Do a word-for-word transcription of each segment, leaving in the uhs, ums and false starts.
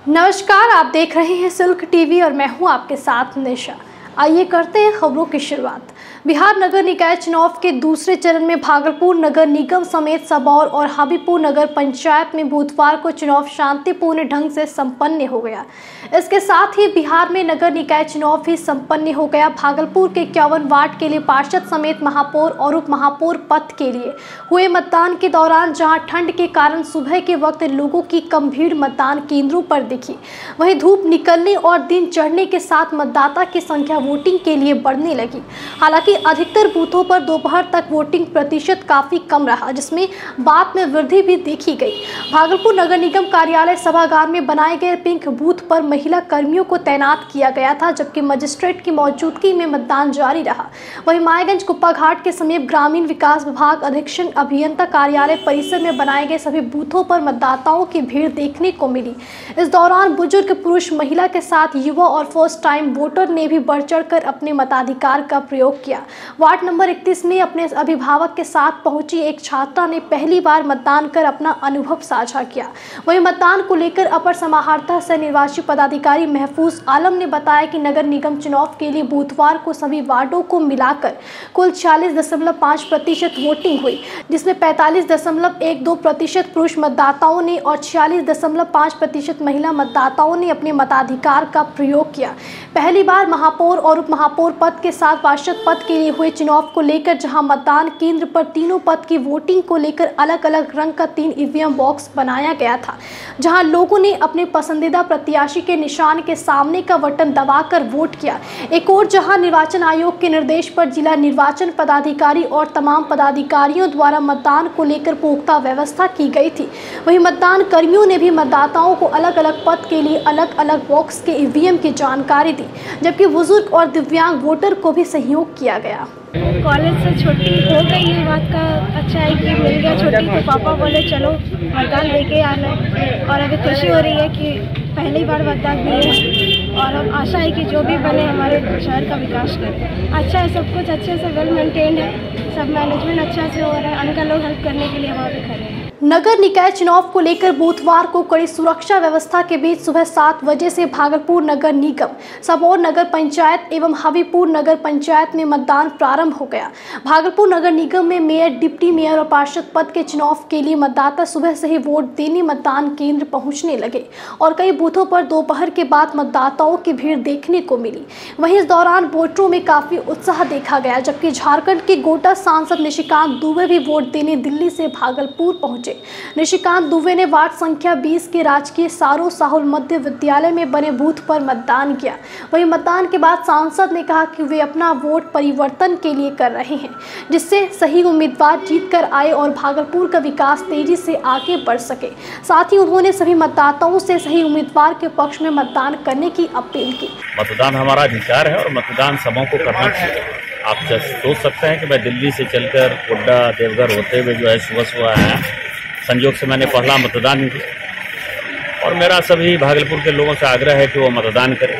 नमस्कार, आप देख रहे हैं सिल्क टीवी और मैं हूं आपके साथ निशा। आइए करते हैं खबरों की शुरुआत। बिहार नगर निकाय चुनाव के दूसरे चरण में भागलपुर नगर निगम समेत सबौर और हाबीपुर नगर पंचायत में बुधवार को चुनाव शांतिपूर्ण ढंग से संपन्न हो गया। इसके साथ ही बिहार में नगर निकाय चुनाव भी संपन्न हो गया। भागलपुर के इक्यावन वार्ड के लिए पार्षद समेत महापौर और उप महापौर पद के लिए हुए मतदान के दौरान जहां ठंड के कारण सुबह के वक्त लोगों की कम भीड़ मतदान केंद्रों पर दिखी, वहीं धूप निकलने और दिन चढ़ने के साथ मतदाता की संख्या वोटिंग के लिए बढ़ने लगी। हालांकि अधिकतर बूथों पर दोपहर तक वोटिंग प्रतिशत काफी कम रहा, जिसमें बाद में वृद्धि भी देखी गई। भागलपुर नगर निगम कार्यालय सभागार में बनाए गए पिंक बूथ पर महिला कर्मियों को तैनात किया गया था, जबकि मजिस्ट्रेट की मौजूदगी में मतदान जारी रहा। वहीं मायगंज कुप्पा घाट के समीप ग्रामीण विकास विभाग अधीक्षण अभियंता कार्यालय परिसर में बनाए गए सभी बूथों पर मतदाताओं की भीड़ देखने को मिली। इस दौरान बुजुर्ग, पुरुष, महिला के साथ युवा और फर्स्ट टाइम वोटर ने भी बढ़ चढ़कर अपने मताधिकार का प्रयोग किया। वार्ड नंबर इकतीस में अपने अभिभावक के साथ पहुंची एक छात्रा ने पहली बार मतदान कर अपना अनुभव साझा किया। वहीं मतदान को लेकर अपर समाहर्ता सह निर्वाची पदाधिकारी महफूज आलम ने बताया कि नगर निगम चुनाव के लिए बुधवार को सभी वार्डों को मिलाकर कुल छियालीस दशमलव पाँच प्रतिशत वोटिंग हुई, जिसमें पैंतालीस दशमलव एक दो प्रतिशत पुरुष मतदाताओं ने और छियालीस दशमलव पाँच प्रतिशत महिला मतदाताओं ने अपने मताधिकार का प्रयोग किया। पहली बार महापौर और उप महापौर पद के साथ पार्षद पद के लिए हुए चुनाव को लेकर जहां मतदान केंद्र पर तीनों पद की वोटिंग को लेकर अलग अलग रंग का तीन ईवीएम बॉक्स बनाया गया था, जहां लोगों ने अपने पसंदीदा प्रत्याशी के निशान के सामने का बटन दबाकर वोट किया। एक और जहां निर्वाचन आयोग के निर्देश पर जिला निर्वाचन पदाधिकारी और तमाम पदाधिकारियों द्वारा मतदान को लेकर पुख्ता व्यवस्था की गई थी, वहीं मतदान कर्मियों ने भी मतदाताओं को अलग अलग पद के लिए अलग अलग बॉक्स के ईवीएम की जानकारी दी, जबकि बुजुर्ग और दिव्यांग वोटर को भी सहयोग किया गया। कॉलेज से छुट्टी हो गई, ये बात का अच्छा है कि मिल गया छुट्टी, तो पापा बोले चलो मतदान लेके आना। और अभी खुशी हो रही है कि पहली बार मतदान दिए हैं और हम आशा है कि जो भी बने हमारे शहर का विकास करें। अच्छा है, सब कुछ अच्छे से वेल मेंटेन है, सब मैनेजमेंट अच्छा से हो रहा है। अंकल लोग हेल्प करने के लिए वहाँ पे खड़े हैं। नगर निकाय चुनाव को लेकर बुधवार को कड़ी सुरक्षा व्यवस्था के बीच सुबह सात बजे से भागलपुर नगर निगम, सबौर नगर पंचायत एवं हाबीपुर नगर पंचायत में मतदान प्रारंभ हो गया। भागलपुर नगर निगम में मेयर, डिप्टी मेयर और पार्षद पद के चुनाव के लिए मतदाता सुबह से ही वोट देने मतदान केंद्र पहुंचने लगे और कई बूथों पर दोपहर के बाद मतदाताओं की भीड़ देखने को मिली। वहीं इस दौरान वोटरों में काफी उत्साह देखा गया, जबकि झारखंड के गोटा सांसद निशिकांत दुबे भी वोट देने दिल्ली से भागलपुर पहुंचे। निशिकांत दुबे ने वार्ड संख्या बीस के राजकीय सारो साहुल मध्य विद्यालय में बने बूथ पर मतदान किया। वहीं मतदान के बाद सांसद ने कहा कि वे अपना वोट परिवर्तन के लिए कर रहे हैं, जिससे सही उम्मीदवार जीत कर आए और भागलपुर का विकास तेजी से आगे बढ़ सके। साथ ही उन्होंने सभी मतदाताओं से सही उम्मीदवार के पक्ष में मतदान करने की अपील की। मतदान हमारा अधिकार है और मतदान सबों को करना चाहिए। आप सोच सकते हैं कि मैं दिल्ली से चलकर गोड्डा देवघर होते हुए जो है सुबह सुबह आया, संयोग से मैंने पहला मतदान किया और मेरा सभी भागलपुर के लोगों से आग्रह है कि वो मतदान करें।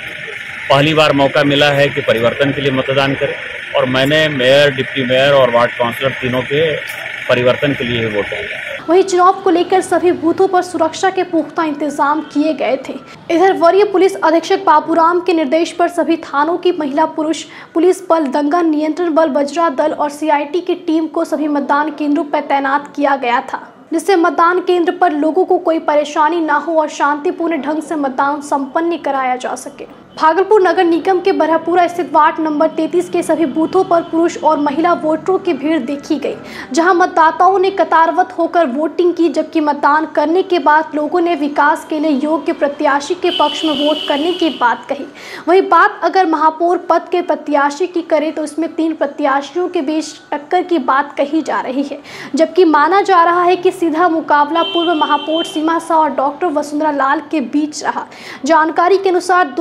पहली बार मौका मिला है कि परिवर्तन के लिए मतदान करें और मैंने मेयर, डिप्टी मेयर और वार्ड काउंसलर तीनों के परिवर्तन के लिए वोट दिया। वहीं चुनाव को लेकर सभी बूथों पर सुरक्षा के पुख्ता इंतजाम किए गए थे। इधर वरीय पुलिस अधीक्षक बाबूराम के निर्देश पर सभी थानों की महिला, पुरुष पुलिस बल, दंगा नियंत्रण बल, बजरा दल और सीआईटी की टीम को सभी मतदान केंद्रों पर तैनात किया गया था, जिससे मतदान केंद्र पर लोगों को कोई परेशानी न हो और शांतिपूर्ण ढंग से मतदान संपन्न कराया जा सके। भागलपुर नगर निगम के बरहपुरा स्थित वार्ड नंबर तैंतीस के सभी बूथों पर पुरुष और महिला वोटरों की भीड़ देखी गई, जहां मतदाताओं ने कतारबद्ध होकर वोटिंग की, जबकि मतदान करने के बाद लोगों ने विकास के लिए योग्य प्रत्याशी के पक्ष में वोट करने की बात कही। वहीं बात अगर महापौर पद के प्रत्याशी की करें तो इसमें तीन प्रत्याशियों के बीच टक्कर की बात कही जा रही है, जबकि माना जा रहा है कि सीधा मुकाबला पूर्व महापौर सीमा शाह और डॉक्टर वसुंधरा लाल के बीच रहा। जानकारी के अनुसार दोनों ही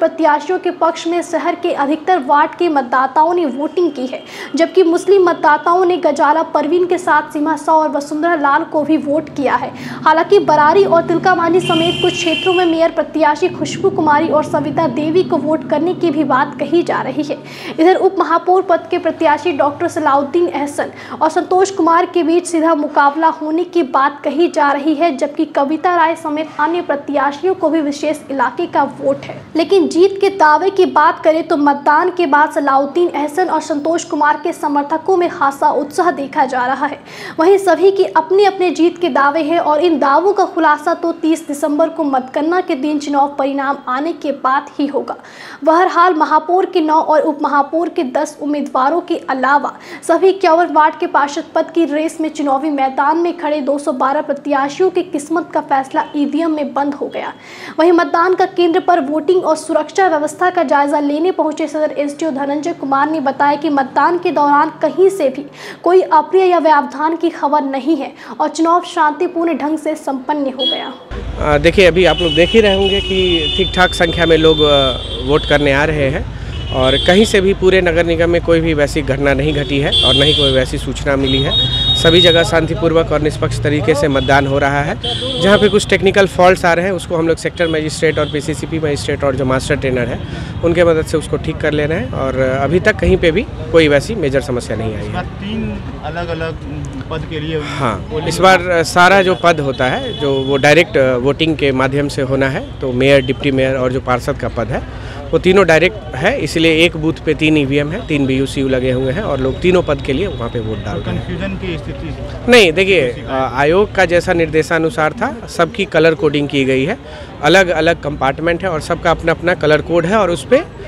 प्रत्याशियों के पक्ष में शहर के अधिकतर वार्ड के मतदाताओं ने वोटिंग की है, जबकि मुस्लिम मतदाताओं ने गजाला परवीन के साथ सीमा साव और वसुंधरा लाल को भी वोट किया है। हालांकि बरारी और तिलकामांझी समेत कुछ क्षेत्रों में मेयर प्रत्याशी खुशबू कुमारी और सविता देवी को वोट करने की भी बात कही जा रही है। इधर उप महापौर पद के प्रत्याशी डॉक्टर सलाउद्दीन अहसन और संतोष कुमार के बीच सीधा मुकाबला होने की बात कही जा रही है, जबकि कविता राय समेत अन्य प्रत्याशियों को भी विशेष इलाके का वोट है। लेकिन जीत के दावे की बात करें तो मतदान के बाद सलाउद्दीन अहसन और संतोष कुमार के समर्थकों में खासा उत्साह देखा जा रहा है। वहीं सभी की अपने अपने जीत के दावे हैं और इन दावों का खुलासा तो तीस दिसंबर को मतगणना के दिन चुनाव परिणाम आने के बाद ही होगा। बहरहाल महापौर के नौ और उप महापौर के दस उम्मीदवारों के अलावा सभी इक्यावन वार्ड के पार्षद पद की रेस में चुनावी मैदान में खड़े दो सौ बारह प्रत्याशियों की किस्मत का फैसला ईवीएम में बंद हो गया। वहीं मतदान का केंद्र पर वोटिंग और सुरक्षा व्यवस्था का जायजा लेने पहुंचे सदर एसडीओ धनंजय कुमार ने बताया कि मतदान के दौरान कहीं से भी कोई अप्रिय या व्यवधान की खबर नहीं है और चुनाव शांतिपूर्ण ढंग से संपन्न हो गया। देखिए, अभी आप लोग देख ही रहे होंगे कि ठीक ठाक संख्या में लोग वोट करने आ रहे हैं और कहीं से भी पूरे नगर निगम में कोई भी वैसी घटना नहीं घटी है और नहीं कोई वैसी सूचना मिली है। सभी जगह शांतिपूर्वक और निष्पक्ष तरीके से मतदान हो रहा है। जहाँ पे कुछ टेक्निकल फॉल्ट्स आ रहे हैं उसको हम लोग सेक्टर मजिस्ट्रेट और पीसीसीपी मजिस्ट्रेट और जो मास्टर ट्रेनर है उनके मदद से उसको ठीक कर ले रहे हैं और अभी तक कहीं पे भी कोई वैसी मेजर समस्या नहीं आई है। तीन अलग अलग पद के लिए हाँ, इस बार सारा जो पद होता है जो वो डायरेक्ट वोटिंग के माध्यम से होना है, तो मेयर, डिप्टी मेयर और जो पार्षद का पद है वो तीनों डायरेक्ट है, इसलिए एक बूथ पे तीन ईवीएम है, तीन बीयूसीयू लगे हुए हैं और लोग तीनों पद के लिए वहाँ पे वोट डाल रहे हैं। कंफ्यूजन की स्थिति नहीं, देखिए आयोग का जैसा निर्देशानुसार था सबकी कलर कोडिंग की गई है, अलग अलग कंपार्टमेंट है और सबका अपना अपना कलर कोड है और उस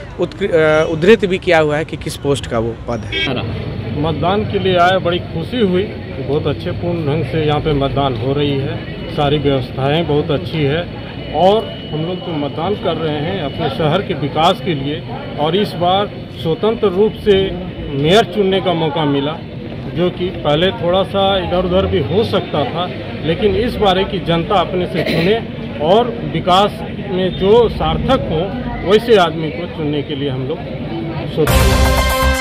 पर उद्धृत भी किया हुआ है कि किस पोस्ट का वो पद है। मतदान के लिए आए, बड़ी खुशी हुई कि बहुत अच्छे पूर्ण ढंग से यहाँ पे मतदान हो रही है, सारी व्यवस्थाएं बहुत अच्छी है और हम लोग जो मतदान कर रहे हैं अपने शहर के विकास के लिए और इस बार स्वतंत्र रूप से मेयर चुनने का मौका मिला, जो कि पहले थोड़ा सा इधर उधर भी हो सकता था, लेकिन इस बार की जनता अपने से चुने और विकास में जो सार्थक हो वैसे आदमी को चुनने के लिए हम लोग सोचते।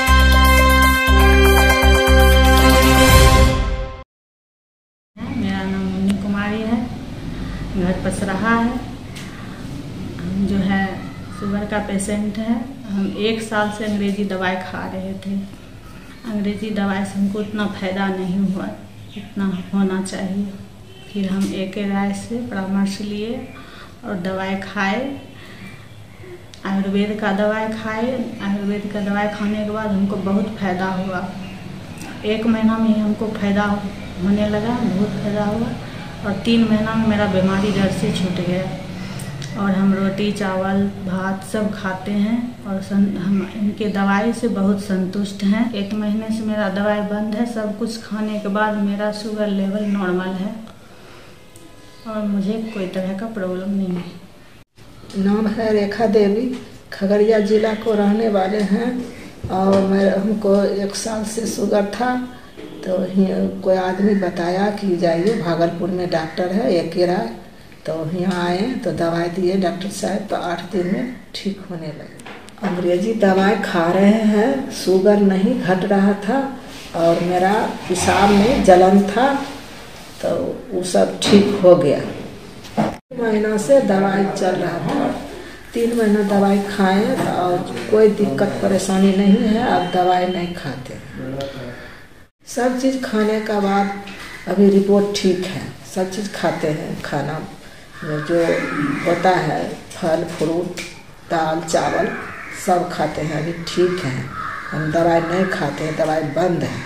घर पसराहा है, हम जो है शुगर का पेशेंट है। हम एक साल से अंग्रेजी दवाई खा रहे थे, अंग्रेजी दवाई से हमको इतना फ़ायदा नहीं हुआ इतना होना चाहिए। फिर हम एक राय से परामर्श लिए और दवाई खाए, आयुर्वेद का दवाई खाए। आयुर्वेद का दवाई खाने के बाद हमको बहुत फ़ायदा हुआ, एक महीना में हमको फ़ायदा होने लगा, बहुत फ़ायदा हुआ और तीन महीना में मेरा बीमारी जड़ से छूट गया और हम रोटी चावल भात सब खाते हैं और सं, हम इनके दवाई से बहुत संतुष्ट हैं। एक महीने से मेरा दवाई बंद है, सब कुछ खाने के बाद मेरा शुगर लेवल नॉर्मल है और मुझे कोई तरह का प्रॉब्लम नहीं है। नाम है रेखा देवी, खगड़िया जिला को रहने वाले हैं और मैं हमको एक साल से शुगर था, तो कोई आदमी बताया कि जाइए भागलपुर में डॉक्टर है एक राय, तो यहाँ आए तो दवाई दिए डॉक्टर साहब, तो आठ दिन में ठीक होने लगे। अंग्रेजी दवाई खा रहे हैं, शुगर नहीं घट रहा था और मेरा पेशाब में जलन था, तो वो सब ठीक हो गया। तीन महीना से दवाई चल रहा था, तीन महीना दवाई खाए और कोई दिक्कत परेशानी नहीं है, अब दवाई नहीं खाते। सब चीज़ खाने का बाद अभी रिपोर्ट ठीक है, सब चीज़ खाते हैं, खाना जो होता है फल फ्रूट दाल चावल सब खाते हैं, अभी ठीक है। हम दवाई नहीं खाते हैं, दवाई बंद है।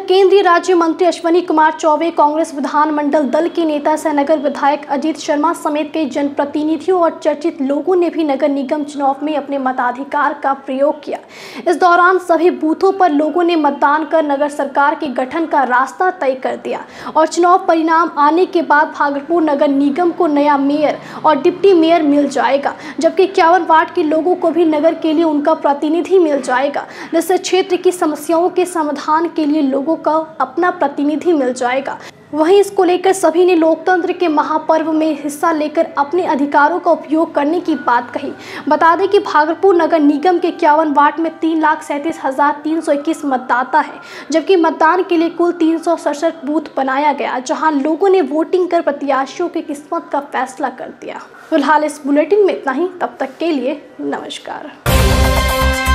केंद्रीय राज्य मंत्री अश्विनी कुमार चौबे, कांग्रेस विधानमंडल दल के नेता सह नगर विधायक अजीत शर्मा समेत कई जनप्रतिनिधियों और चर्चित लोगों ने भी नगर निगम चुनाव में अपने मताधिकार का प्रयोग किया। इस दौरान सभी बूथों पर लोगों ने मतदान कर नगर सरकार के गठन का रास्ता तय कर दिया और चुनाव परिणाम आने के बाद भागलपुर नगर निगम को नया मेयर और डिप्टी मेयर मिल जाएगा, जबकि इक्यावन वार्ड के लोगों को भी नगर के लिए उनका प्रतिनिधि मिल जाएगा, जिससे क्षेत्र की समस्याओं के समाधान के लिए लोगों का अपना प्रतिनिधि मिल जाएगा। वहीं इसको लेकर सभी ने लोकतंत्र के महापर्व में हिस्सा लेकर अपने अधिकारों का उपयोग करने की बात कही। बता दें कि भागलपुर नगर निगम के इक्यावन वार्ड में तीन लाख सैंतीस हजार तीन सौ इक्कीस मतदाता है, जबकि मतदान के लिए कुल तीन सौ सड़सठ बूथ बनाया गया, जहां लोगों ने वोटिंग कर प्रत्याशियों की किस्मत का फैसला कर दिया। फिलहाल इस बुलेटिन में इतना ही। तब तक के लिए नमस्कार।